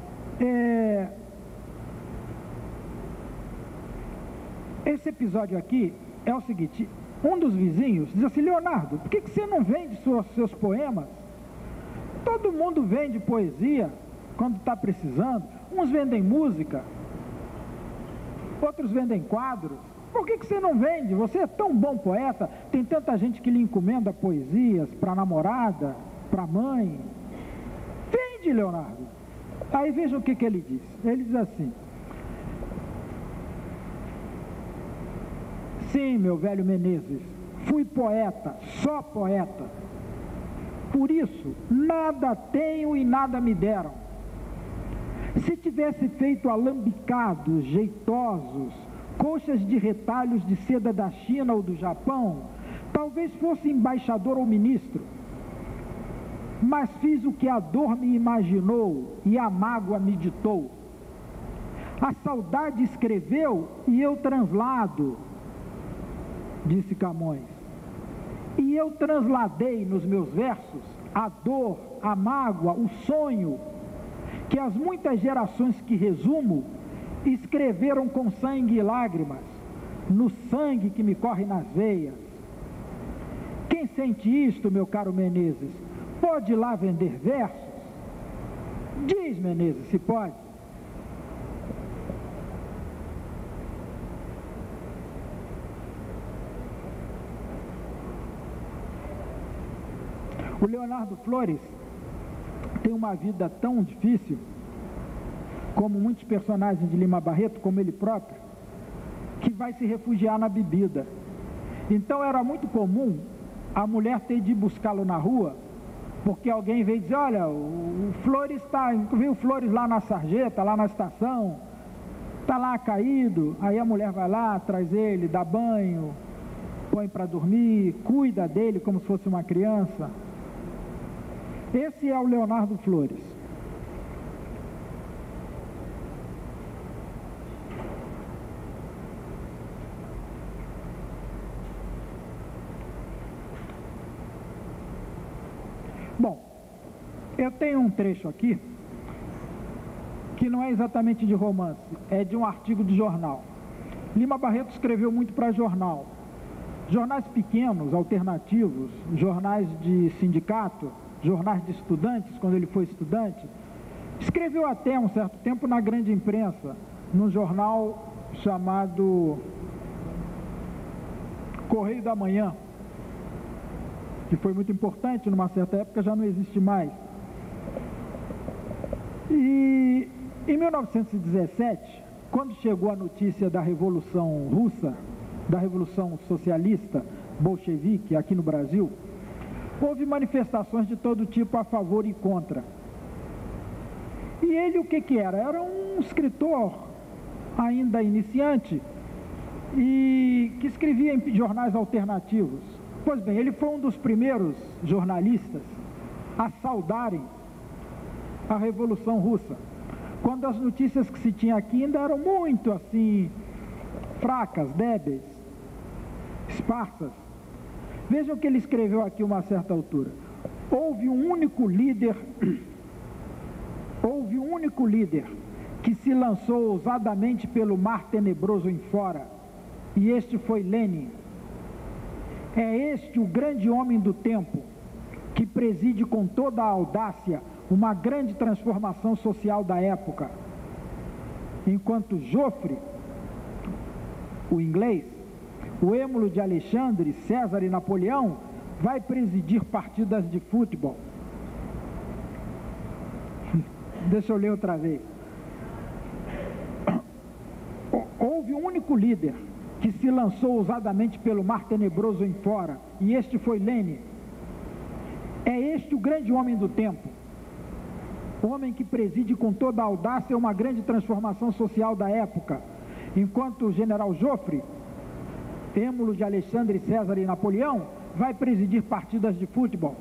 esse episódio aqui é o seguinte: um dos vizinhos diz assim: Leonardo, por que você não vende seus poemas? Todo mundo vende poesia quando está precisando, uns vendem música, outros vendem quadros. Por que você não vende? Você é tão bom poeta, tem tanta gente que lhe encomenda poesias para a namorada, para a mãe. Vende, Leonardo. Aí vejam o que ele diz. Ele diz assim: sim, meu velho Menezes, fui poeta, só poeta. Por isso, nada tenho e nada me deram. Se tivesse feito alambicados, jeitosos, coxas de retalhos de seda da China ou do Japão, talvez fosse embaixador ou ministro. Mas fiz o que a dor me imaginou e a mágoa me ditou. A saudade escreveu e eu translado, disse Camões. E eu transladei nos meus versos a dor, a mágoa, o sonho que as muitas gerações que resumo escreveram com sangue e lágrimas, no sangue que me corre nas veias. Quem sente isto, meu caro Menezes, pode ir lá vender versos? Diz, Menezes, se pode. O Leonardo Flores tem uma vida tão difícil, como muitos personagens de Lima Barreto, como ele próprio, que vai se refugiar na bebida. Então era muito comum a mulher ter de ir buscá-lo na rua, porque alguém veio dizer: olha, o Flores viu o Flores lá na sarjeta, lá na estação, está lá caído. Aí a mulher vai lá, traz ele, dá banho, põe para dormir, cuida dele como se fosse uma criança. Esse é o Leonardo Flores. Bom, eu tenho um trecho aqui que não é exatamente de romance, é de um artigo de jornal. Lima Barreto escreveu muito para jornal. Jornais pequenos, alternativos, jornais de sindicato, jornais de estudantes, quando ele foi estudante. Escreveu até um certo tempo na grande imprensa, num jornal chamado Correio da Manhã, que foi muito importante numa certa época, já não existe mais. E em 1917, quando chegou a notícia da Revolução Russa, da Revolução Socialista Bolchevique aqui no Brasil, houve manifestações de todo tipo a favor e contra. E ele o que era? Era um escritor ainda iniciante e que escrevia em jornais alternativos. Pois bem, ele foi um dos primeiros jornalistas a saudarem a Revolução Russa, quando as notícias que se tinha aqui ainda eram muito assim, fracas, débeis, esparsas. Vejam o que ele escreveu aqui a uma certa altura. Houve um único líder que se lançou ousadamente pelo mar tenebroso em fora, e este foi Lenin. É este o grande homem do tempo, que preside com toda a audácia uma grande transformação social da época, enquanto Joffre, o inglês, o êmulo de Alexandre, César e Napoleão, vai presidir partidas de futebol. Deixa eu ler outra vez. Houve um único líder que se lançou ousadamente pelo mar tenebroso em fora, e este foi Lenin. É este o grande homem do tempo, homem que preside com toda a audácia uma grande transformação social da época, enquanto o general Joffre, êmulo de Alexandre, César e Napoleão, vai presidir partidas de futebol.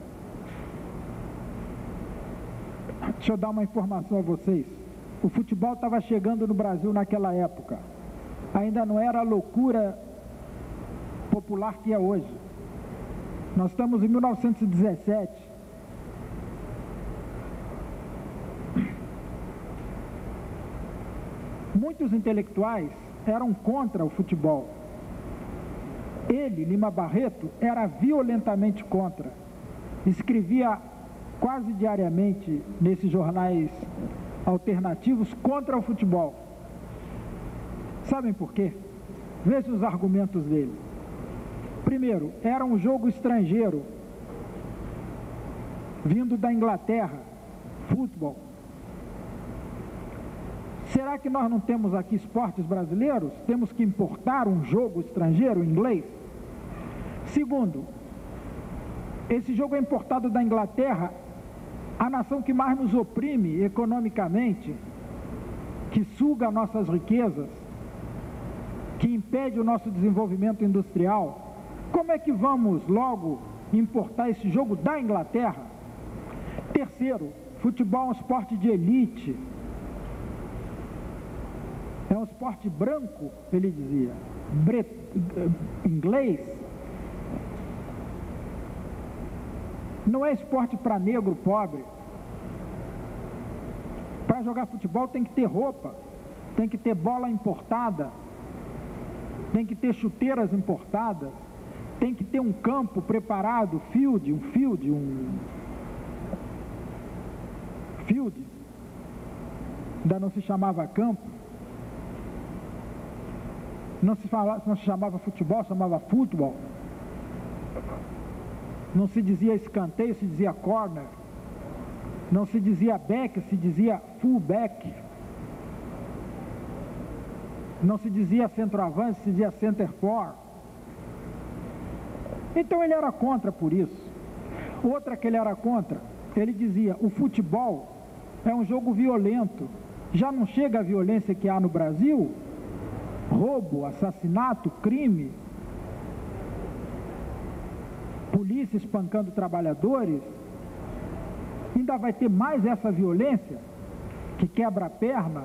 Deixa eu dar uma informação a vocês. O futebol estava chegando no Brasil naquela época. Ainda não era a loucura popular que é hoje. Nós estamos em 1917. Muitos intelectuais eram contra o futebol. Ele, Lima Barreto, era violentamente contra. Escrevia quase diariamente nesses jornais alternativos contra o futebol. Sabem por quê? Vejam os argumentos dele. Primeiro, era um jogo estrangeiro, vindo da Inglaterra, futebol. Será que nós não temos aqui esportes brasileiros? Temos que importar um jogo estrangeiro, inglês? Segundo, esse jogo é importado da Inglaterra, a nação que mais nos oprime economicamente, que suga nossas riquezas, que impede o nosso desenvolvimento industrial. Como é que vamos logo importar esse jogo da Inglaterra? Terceiro, futebol é um esporte de elite. É um esporte branco, ele dizia, inglês. Não é esporte para negro pobre. Para jogar futebol tem que ter roupa, tem que ter bola importada, tem que ter chuteiras importadas, tem que ter um campo preparado, field, ainda não se chamava campo. Não se chamava futebol, se chamava futebol. Não se dizia escanteio, se dizia corner. Não se dizia back, se dizia fullback. Não se dizia centroavante, se dizia center for. Então ele era contra por isso. Outra que ele era contra, ele dizia, o futebol é um jogo violento. Já não chega a violência que há no Brasil? Roubo, assassinato, crime, polícia espancando trabalhadores, ainda vai ter mais essa violência que quebra a perna.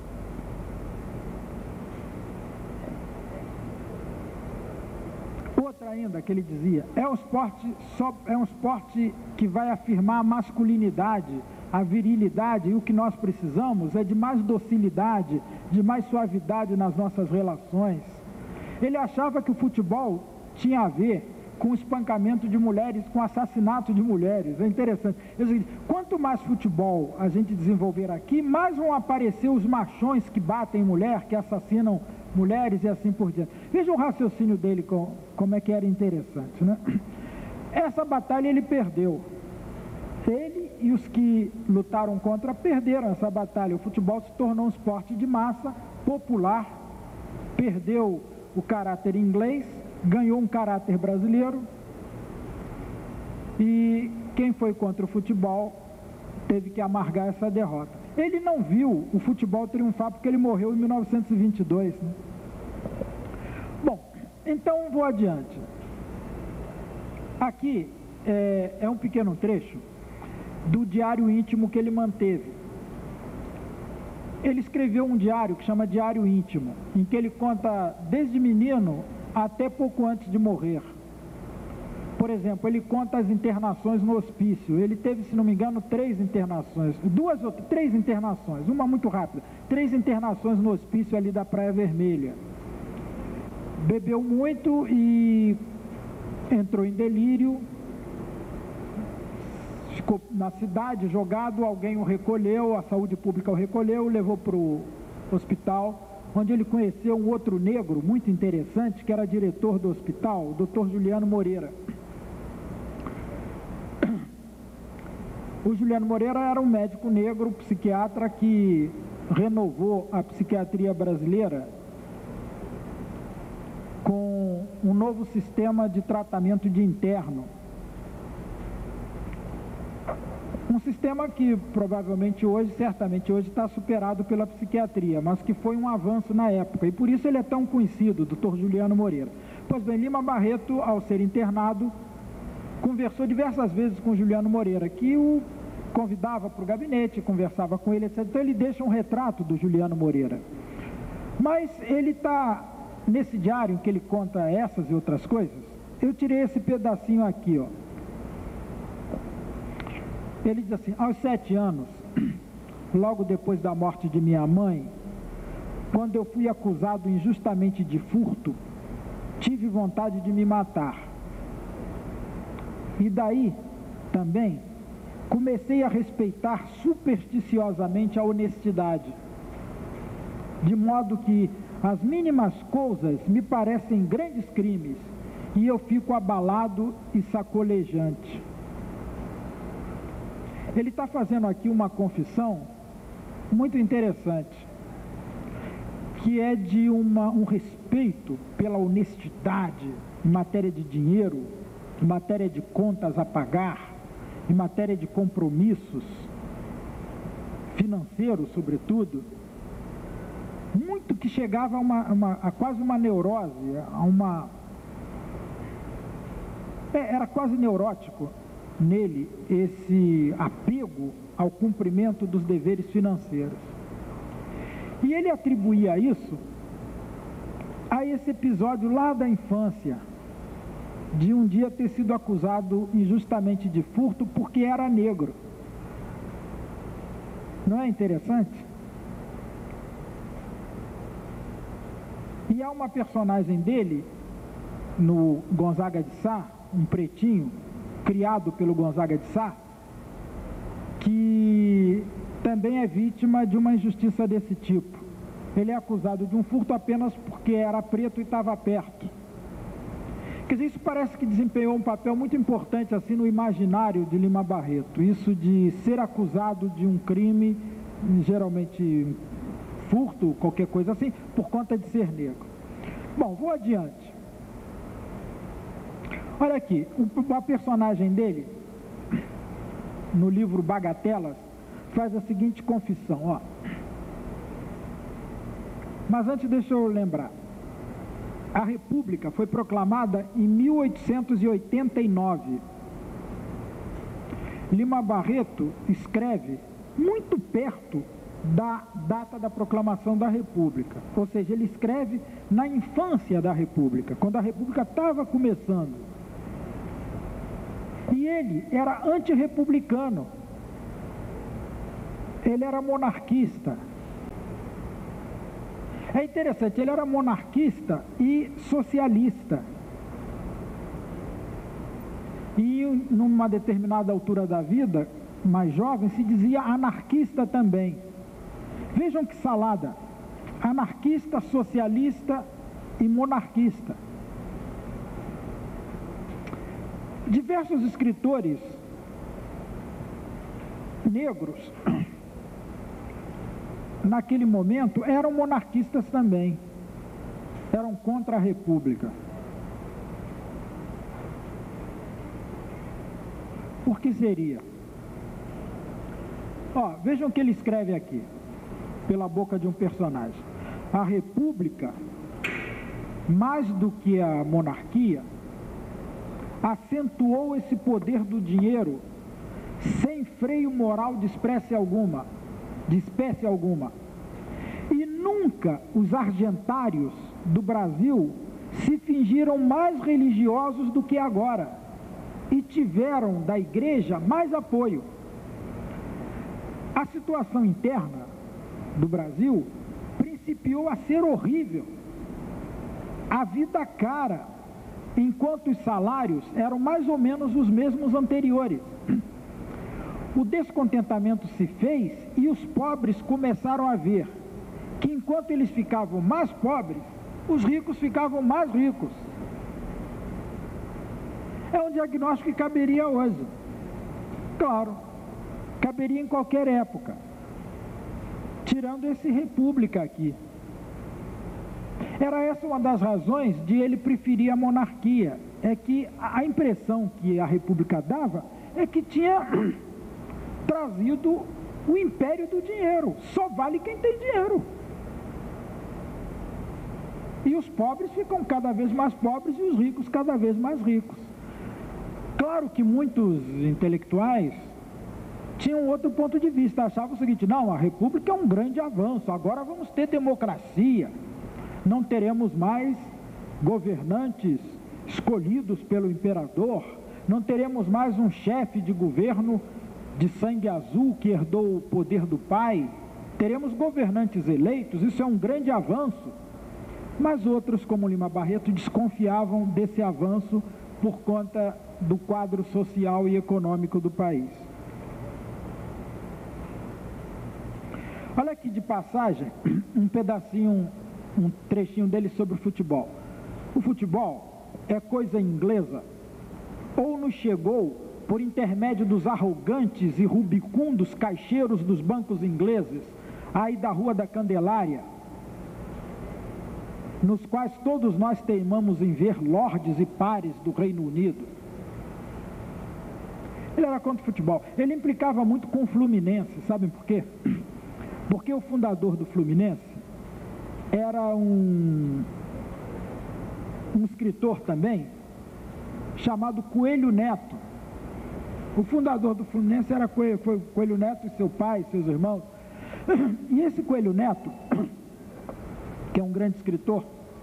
Outra ainda que ele dizia, é um esporte que vai afirmar a masculinidade, a virilidade, e o que nós precisamos é de mais docilidade, de mais suavidade nas nossas relações. Ele achava que o futebol tinha a ver com espancamento de mulheres, com assassinato de mulheres. É interessante. Quanto mais futebol a gente desenvolver aqui, mais vão aparecer os machões que batem mulher, que assassinam mulheres e assim por diante. Veja o raciocínio dele, como é que era interessante, né? Essa batalha ele perdeu. Ele e os que lutaram contra perderam essa batalha. O futebol se tornou um esporte de massa, popular, perdeu o caráter inglês, ganhou um caráter brasileiro, e quem foi contra o futebol teve que amargar essa derrota. Ele não viu o futebol triunfar porque ele morreu em 1922, né? Bom, então vou adiante. Aqui é um pequeno trecho do diário íntimo que ele manteve. Ele escreveu um diário que chama Diário Íntimo, em que ele conta desde menino até pouco antes de morrer. Por exemplo, ele conta as internações no hospício. Ele teve, se não me engano, 3 internações, 3 internações, uma muito rápida, 3 internações no hospício ali da Praia Vermelha. Bebeu muito e entrou em delírio, ficou na cidade jogado, alguém o recolheu, a saúde pública o recolheu, levou para o hospital, onde ele conheceu um outro negro muito interessante, que era diretor do hospital, o Dr. Juliano Moreira. O Juliano Moreira era um médico negro, psiquiatra, que renovou a psiquiatria brasileira com um novo sistema de tratamento de interno. Um sistema que provavelmente hoje, certamente hoje, está superado pela psiquiatria, mas que foi um avanço na época, e por isso ele é tão conhecido, o Dr. Juliano Moreira. Pois bem, Lima Barreto, ao ser internado, conversou diversas vezes com Juliano Moreira, que o convidava para o gabinete, conversava com ele, etc. Então ele deixa um retrato do Juliano Moreira. Mas ele está, nesse diário em que ele conta essas e outras coisas, eu tirei esse pedacinho aqui, ó. Ele diz assim: aos 7 anos, logo depois da morte de minha mãe, quando eu fui acusado injustamente de furto, tive vontade de me matar. E daí, também, comecei a respeitar supersticiosamente a honestidade, de modo que as mínimas coisas me parecem grandes crimes, e eu fico abalado e sacolejante. Ele está fazendo aqui uma confissão muito interessante, que é de um respeito pela honestidade em matéria de dinheiro, em matéria de contas a pagar, em matéria de compromissos financeiros, sobretudo, muito que chegava a quase uma neurose, era quase neurótico nele esse apego ao cumprimento dos deveres financeiros. E ele atribuía isso a esse episódio lá da infância, de um dia ter sido acusado injustamente de furto porque era negro. Não é interessante? E há uma personagem dele, no Gonzaga de Sá, um pretinho, criado pelo Gonzaga de Sá, que também é vítima de uma injustiça desse tipo. Ele é acusado de um furto apenas porque era preto e estava perto. Quer dizer, isso parece que desempenhou um papel muito importante assim no imaginário de Lima Barreto, isso de ser acusado de um crime, geralmente furto, qualquer coisa assim, por conta de ser negro. Bom, vou adiante. Olha aqui, a personagem dele, no livro Bagatelas, faz a seguinte confissão, ó. Mas antes deixa eu lembrar. A República foi proclamada em 1889. Lima Barreto escreve muito perto da data da proclamação da República. Ou seja, ele escreve na infância da República, quando a República estava começando. E ele era antirrepublicano. Ele era monarquista. É interessante, ele era monarquista e socialista. E numa determinada altura da vida, mais jovem, se dizia anarquista também. Vejam que salada. Anarquista, socialista e monarquista. Diversos escritores negros, naquele momento, eram monarquistas também, eram contra a República. Por que seria? Ó, vejam o que ele escreve aqui, pela boca de um personagem. A República, mais do que a monarquia, acentuou esse poder do dinheiro sem freio moral de espécie alguma. E nunca os argentários do Brasil se fingiram mais religiosos do que agora e tiveram da igreja mais apoio. A situação interna do Brasil principiou a ser horrível. A vida cara, enquanto os salários eram mais ou menos os mesmos anteriores. O descontentamento se fez e os pobres começaram a ver que enquanto eles ficavam mais pobres, os ricos ficavam mais ricos. É um diagnóstico que caberia hoje. Claro, caberia em qualquer época. Tirando esse República aqui. Era essa uma das razões de ele preferir a monarquia. É que a impressão que a República dava é que tinha trazido o império do dinheiro. Só vale quem tem dinheiro. E os pobres ficam cada vez mais pobres e os ricos cada vez mais ricos. Claro que muitos intelectuais tinham outro ponto de vista, achavam o seguinte: não, a república é um grande avanço, agora vamos ter democracia, não teremos mais governantes escolhidos pelo imperador, não teremos mais um chefe de governo de sangue azul que herdou o poder do pai, teremos governantes eleitos, isso é um grande avanço. Mas outros, como Lima Barreto, desconfiavam desse avanço por conta do quadro social e econômico do país. Olha aqui de passagem um pedacinho, um trechinho dele sobre o futebol. O futebol é coisa inglesa, ou nos chegou por intermédio dos arrogantes e rubicundos caixeiros dos bancos ingleses, aí da Rua da Candelária, nos quais todos nós teimamos em ver lordes e pares do Reino Unido. Ele era contra o futebol. Ele implicava muito com o Fluminense, sabem por quê? Porque o fundador do Fluminense era um escritor também, chamado Coelho Neto. O fundador do Fluminense foi Coelho Neto e seu pai, seus irmãos. E esse Coelho Neto, que é um grande escritor,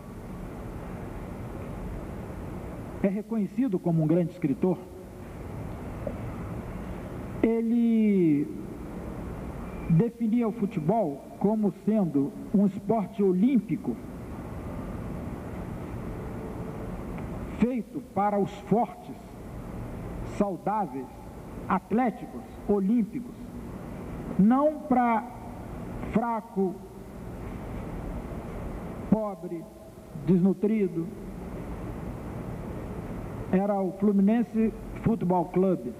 é reconhecido como um grande escritor, ele definia o futebol como sendo um esporte olímpico feito para os fortes, saudáveis, atléticos, olímpicos, não para fraco, pobre, desnutrido. Era o Fluminense Futebol Clube.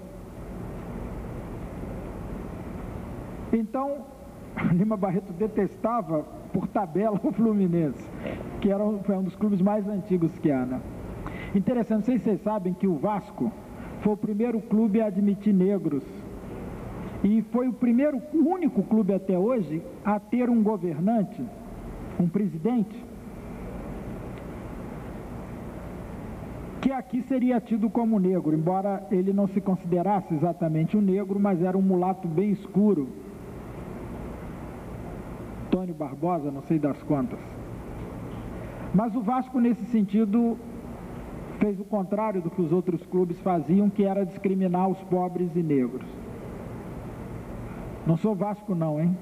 Então, Lima Barreto detestava por tabela o Fluminense, que foi um dos clubes mais antigos que há, né? Interessante, não sei se vocês sabem que o Vasco foi o primeiro clube a admitir negros e foi o único clube até hoje a ter um governante, um presidente, que aqui seria tido como negro, embora ele não se considerasse exatamente um negro, mas era um mulato bem escuro. Antônio Barbosa, não sei das quantas. Mas o Vasco, nesse sentido, fez o contrário do que os outros clubes faziam, que era discriminar os pobres e negros. Não sou Vasco não, hein?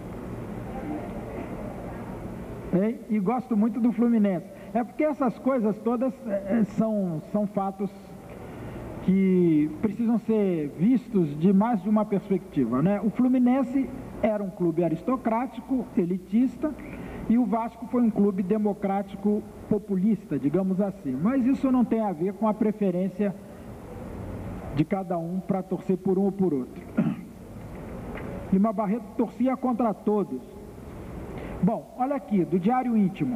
E gosto muito do Fluminense. É porque essas coisas todas são fatos que precisam ser vistos de mais de uma perspectiva, né? O Fluminense era um clube aristocrático, elitista, e o Vasco foi um clube democrático populista, digamos assim. Mas isso não tem a ver com a preferência de cada um para torcer por um ou por outro. Lima Barreto torcia contra todos. Bom, olha aqui, do Diário Íntimo.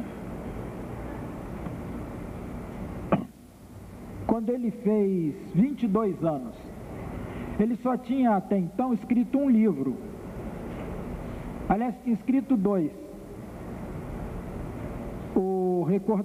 Quando ele fez 22 anos, ele só tinha até então escrito um livro. Aliás, tinha escrito 2. O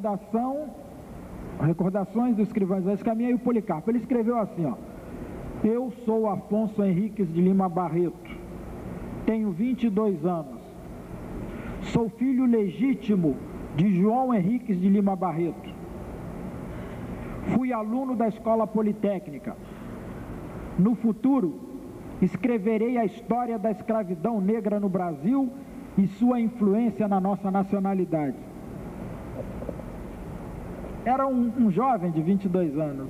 Recordações do Escrivão José de Caminha e o Policarpo. Ele escreveu assim, ó: eu sou Afonso Henriques de Lima Barreto, tenho 22 anos, sou filho legítimo de João Henriques de Lima Barreto, fui aluno da Escola Politécnica, no futuro escreverei a história da escravidão negra no Brasil e sua influência na nossa nacionalidade. Era um jovem de 22 anos.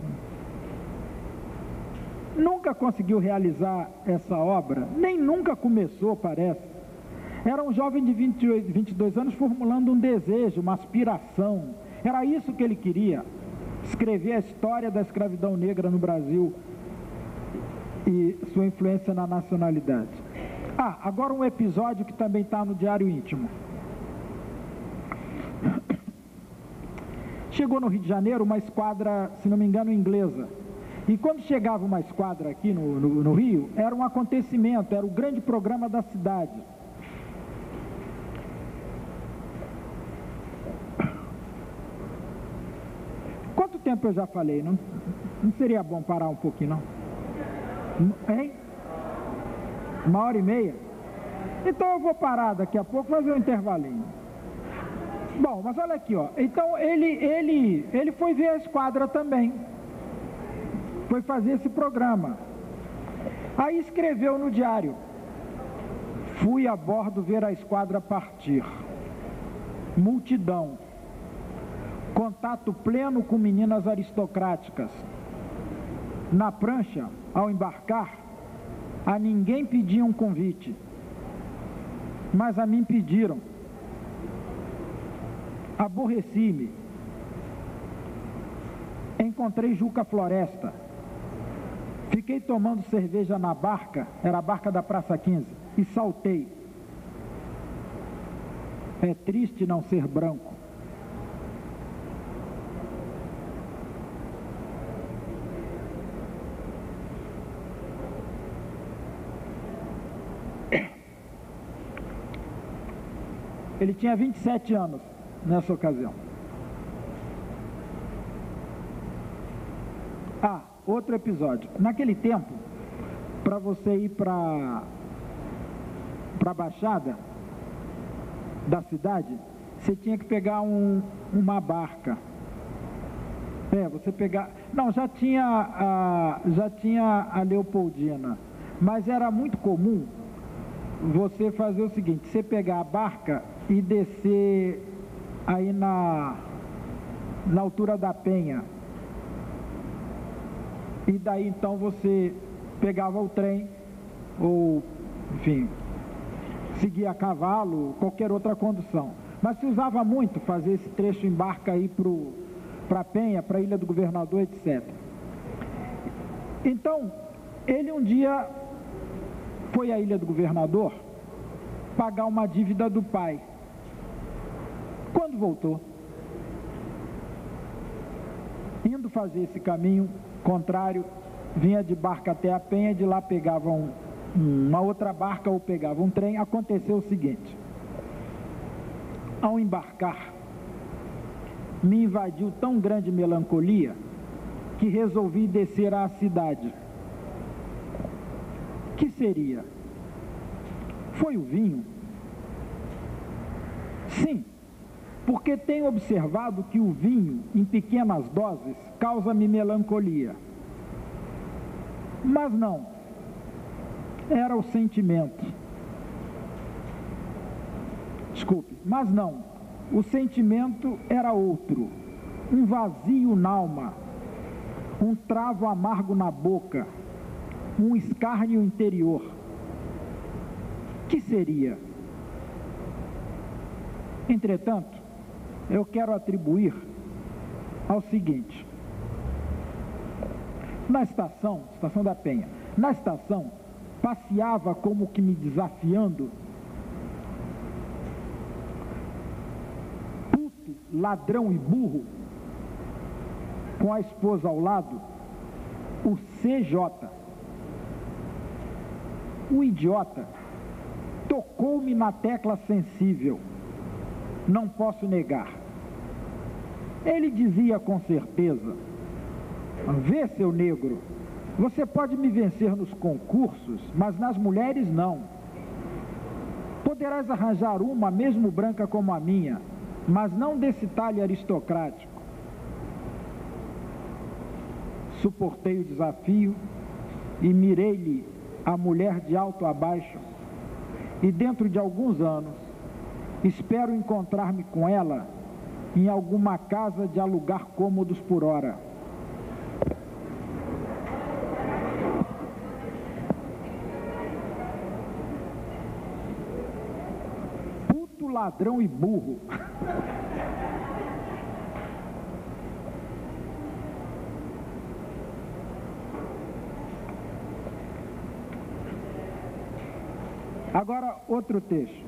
Nunca conseguiu realizar essa obra, nem nunca começou, parece. Era um jovem de 22 anos formulando um desejo, uma aspiração. Era isso que ele queria, escrever a história da escravidão negra no Brasil e sua influência na nacionalidade. Agora um episódio que também está no Diário Íntimo. Chegou no Rio de Janeiro uma esquadra, se não me engano, inglesa, E quando chegava uma esquadra aqui no Rio, era um acontecimento, era o grande programa da cidade. Quanto tempo eu já falei? Não seria bom parar um pouquinho, não? Hein? 1h30? Então eu vou parar daqui a pouco, fazer um intervalinho. Bom, mas olha aqui, ó. Então ele foi ver a esquadra também. Foi fazer esse programa. Aí escreveu no diário: fui a bordo ver a esquadra partir. Multidão. Contato pleno com meninas aristocráticas. Na prancha, ao embarcar, a ninguém pediam um convite, mas a mim pediram. Aborreci-me. Encontrei Juca Floresta. Fiquei tomando cerveja na barca, era a barca da Praça 15, e saltei. É triste não ser branco. Ele tinha 27 anos nessa ocasião. Outro episódio. Naquele tempo, para você ir para a Baixada da cidade, você tinha que pegar uma barca. Você pegar... Não, já tinha a Leopoldina, mas era muito comum você fazer o seguinte: você pegar a barca e descer aí na altura da Penha. E daí então você pegava o trem, ou, enfim, seguia a cavalo, qualquer outra condução. Mas se usava muito fazer esse trecho em barca aí para a Penha, para a Ilha do Governador, etc. Então, ele um dia foi à Ilha do Governador pagar uma dívida do pai. Quando voltou, indo fazer esse caminho contrário, vinha de barca até a Penha, de lá pegava uma outra barca ou pegava um trem. Aconteceu o seguinte: ao embarcar, me invadiu tão grande melancolia que resolvi descer à cidade. Que seria? Foi o vinho? Sim, porque tenho observado que o vinho, em pequenas doses, causa-me melancolia. Mas não, era o sentimento. Desculpe, mas não, o sentimento era outro. Um vazio na alma, um travo amargo na boca, um escárnio interior. Que seria? Entretanto, eu quero atribuir ao seguinte: na estação da Penha, na estação, passeava como que me desafiando, puto, ladrão e burro, com a esposa ao lado, o CJ. O idiota tocou-me na tecla sensível, não posso negar. Ele dizia com certeza: vê, seu negro, você pode me vencer nos concursos, mas nas mulheres não. Poderás arranjar uma, mesmo branca como a minha, mas não desse talhe aristocrático. Suportei o desafio e mirei-lhe a mulher de alto a baixo, e dentro de alguns anos espero encontrar-me com ela em alguma casa de alugar cômodos por hora. Puto, ladrão e burro. Agora, outro texto.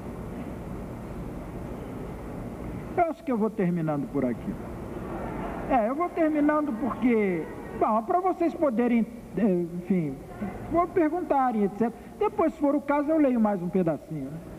Eu acho que eu vou terminando por aqui. Eu vou terminando porque, bom, para vocês poderem, enfim, vou perguntarem, etc. Depois, se for o caso, eu leio mais um pedacinho, né?